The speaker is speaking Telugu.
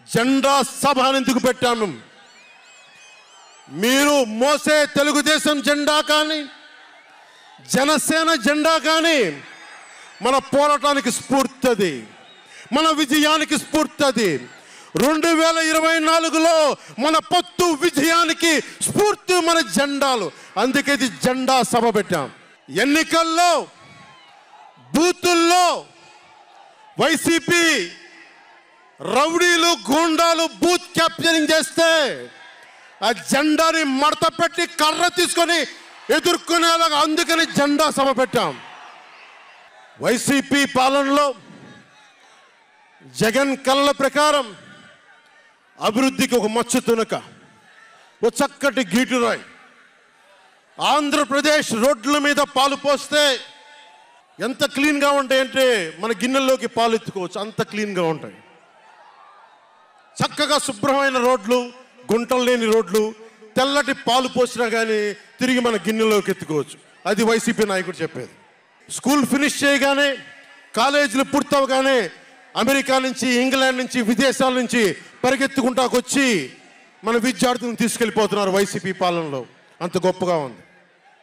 జెండా సభ ఎందుకు పెట్టాము? మీరు మోసే తెలుగుదేశం జెండా కానీ జనసేన జెండా కానీ మన పోరాటానికి స్ఫూర్తి, మన విజయానికి స్ఫూర్తి. 2024లో మన పొత్తు విజయానికి స్ఫూర్తి మన జెండాలు. అందుకే ఇది జెండా సభ పెట్టాం. ఎన్నికల్లో బూతుల్లో వైసీపీ రౌడీలు గూండాలు బూత్ క్యాప్చరింగ్ చేస్తే ఆ జెండాని మడత పెట్టి కర్ర తీసుకొని ఎదుర్కొనేలాగా అందుకని జెండా సభ పెట్టాం. వైసీపీ పాలనలో జగన్ కళల ప్రకారం అభివృద్ధికి ఒక మచ్చు తునక, ఒక చక్కటి గీటురాయి. ఆంధ్రప్రదేశ్ రోడ్ల మీద పాలు పోస్తే ఎంత క్లీన్గా ఉంటాయంటే మన గిన్నెల్లోకి పాలు ఎత్తుకోవచ్చు, అంత క్లీన్గా ఉంటాయి. చక్కగా శుభ్రమైన రోడ్లు, గుంటలు లేని రోడ్లు, తెల్లటి పాలు పోసినా కానీ తిరిగి మన గిన్నెలోకి ఎత్తుకోవచ్చు. అది వైసీపీ నాయకుడు చెప్పేది. స్కూల్ ఫినిష్ చేయగానే, కాలేజీలు పూర్తవగానే అమెరికా నుంచి, ఇంగ్లాండ్ నుంచి, విదేశాల నుంచి పరిగెత్తుకుంటాకొచ్చి మన విద్యార్థులను తీసుకెళ్ళిపోతున్నారు వైసీపీ పాలనలో. అంత గొప్పగా ఉంది.